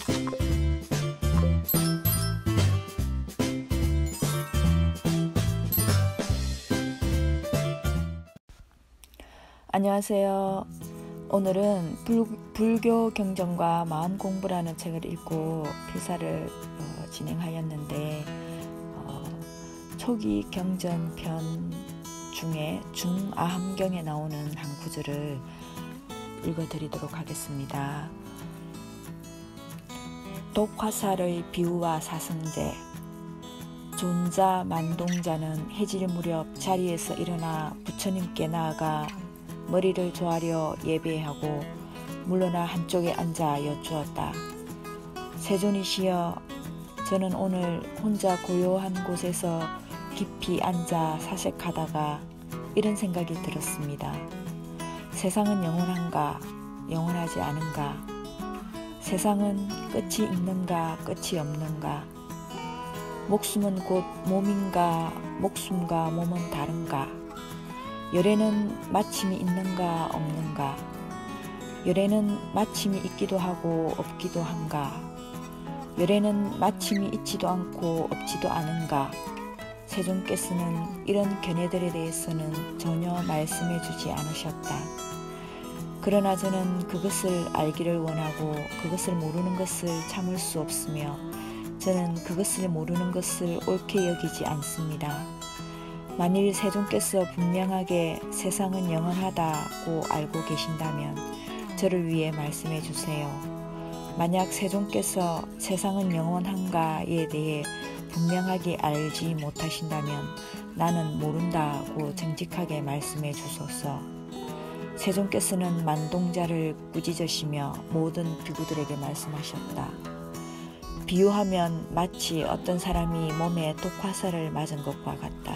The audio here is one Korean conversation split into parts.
안녕하세요. 오늘은 불교 경전과 마음 공부라는 책을 읽고 필사를 진행하였는데 초기 경전 편 중에 중아함경에 나오는 한 구절을 읽어드리도록 하겠습니다. 독화살의 비유와 사성제. 존자 만동자는 해질 무렵 자리에서 일어나 부처님께 나아가 머리를 조아려 예배하고 물러나 한쪽에 앉아 여쭈었다. 세존이시여, 저는 오늘 혼자 고요한 곳에서 깊이 앉아 사색하다가 이런 생각이 들었습니다. 세상은 영원한가, 영원하지 않은가? 세상은 끝이 있는가, 끝이 없는가? 목숨은 곧 몸인가, 목숨과 몸은 다른가? 열에는 마침이 있는가 없는가? 열에는 마침이 있기도 하고 없기도 한가? 열에는 마침이 있지도 않고 없지도 않은가? 세존께서는 이런 견해들에 대해서는 전혀 말씀해 주지 않으셨다. 그러나 저는 그것을 알기를 원하고 그것을 모르는 것을 참을 수 없으며 저는 그것을 모르는 것을 옳게 여기지 않습니다. 만일 세존께서 분명하게 세상은 영원하다고 알고 계신다면 저를 위해 말씀해 주세요. 만약 세존께서 세상은 영원한가에 대해 분명하게 알지 못하신다면 나는 모른다고 정직하게 말씀해 주소서. 세존께서는 만동자를 꾸짖으시며 모든 비구들에게 말씀하셨다. 비유하면 마치 어떤 사람이 몸에 독화살을 맞은 것과 같다.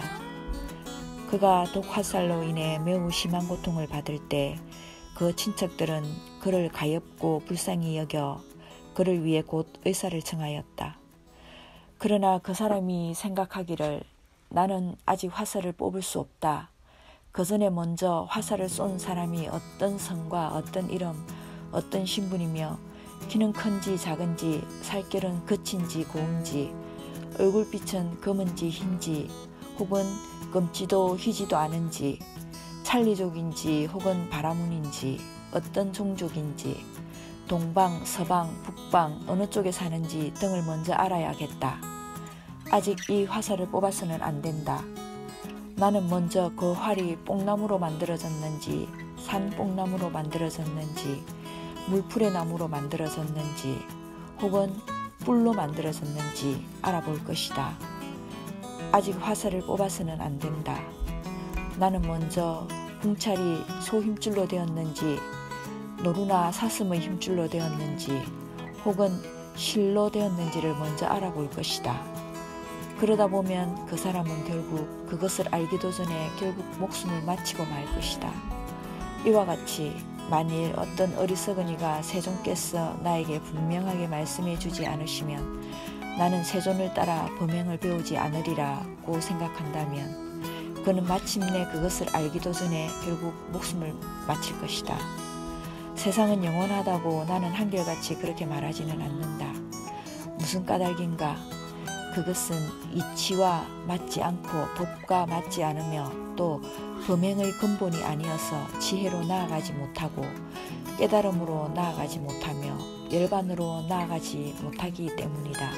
그가 독화살로 인해 매우 심한 고통을 받을 때 그 친척들은 그를 가엾고 불쌍히 여겨 그를 위해 곧 의사를 청하였다. 그러나 그 사람이 생각하기를 나는 아직 화살을 뽑을 수 없다. 그 전에 먼저 화살을 쏜 사람이 어떤 성과 어떤 이름, 어떤 신분이며 키는 큰지 작은지, 살결은 거친지 고운지, 얼굴빛은 검은지 흰지, 혹은 검지도 휘지도 않은지, 찰리족인지 혹은 바라문인지, 어떤 종족인지, 동방, 서방, 북방 어느 쪽에 사는지 등을 먼저 알아야겠다. 아직 이 화살을 뽑아서는 안 된다. 나는 먼저 그 활이 뽕나무로 만들어졌는지, 산뽕나무로 만들어졌는지, 물풀의 나무로 만들어졌는지, 혹은 뿔로 만들어졌는지 알아볼 것이다. 아직 화살을 뽑아서는 안 된다. 나는 먼저 궁찰이 소 힘줄로 되었는지, 노루나 사슴의 힘줄로 되었는지, 혹은 실로 되었는지를 먼저 알아볼 것이다. 그러다 보면 그 사람은 결국 그것을 알기도 전에 결국 목숨을 마치고 말 것이다. 이와 같이 만일 어떤 어리석은이가 세존께서 나에게 분명하게 말씀해 주지 않으시면 나는 세존을 따라 범행을 배우지 않으리라고 생각한다면 그는 마침내 그것을 알기도 전에 결국 목숨을 마칠 것이다. 세상은 영원하다고 나는 한결같이 그렇게 말하지는 않는다. 무슨 까닭인가? 그것은 이치와 맞지 않고 법과 맞지 않으며 또 범행의 근본이 아니어서 지혜로 나아가지 못하고 깨달음으로 나아가지 못하며 열반으로 나아가지 못하기 때문이다.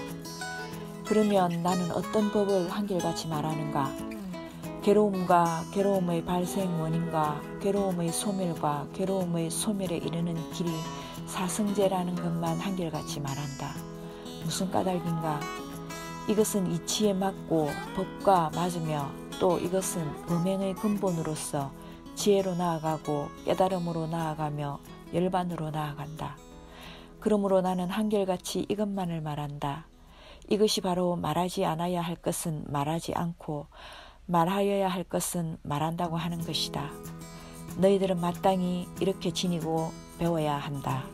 그러면 나는 어떤 법을 한결같이 말하는가? 괴로움과 괴로움의 발생 원인과 괴로움의 소멸과 괴로움의 소멸에 이르는 길이 사성제라는 것만 한결같이 말한다. 무슨 까닭인가? 이것은 이치에 맞고 법과 맞으며 또 이것은 범행의 근본으로서 지혜로 나아가고 깨달음으로 나아가며 열반으로 나아간다. 그러므로 나는 한결같이 이것만을 말한다. 이것이 바로 말하지 않아야 할 것은 말하지 않고 말하여야 할 것은 말한다고 하는 것이다. 너희들은 마땅히 이렇게 지니고 배워야 한다.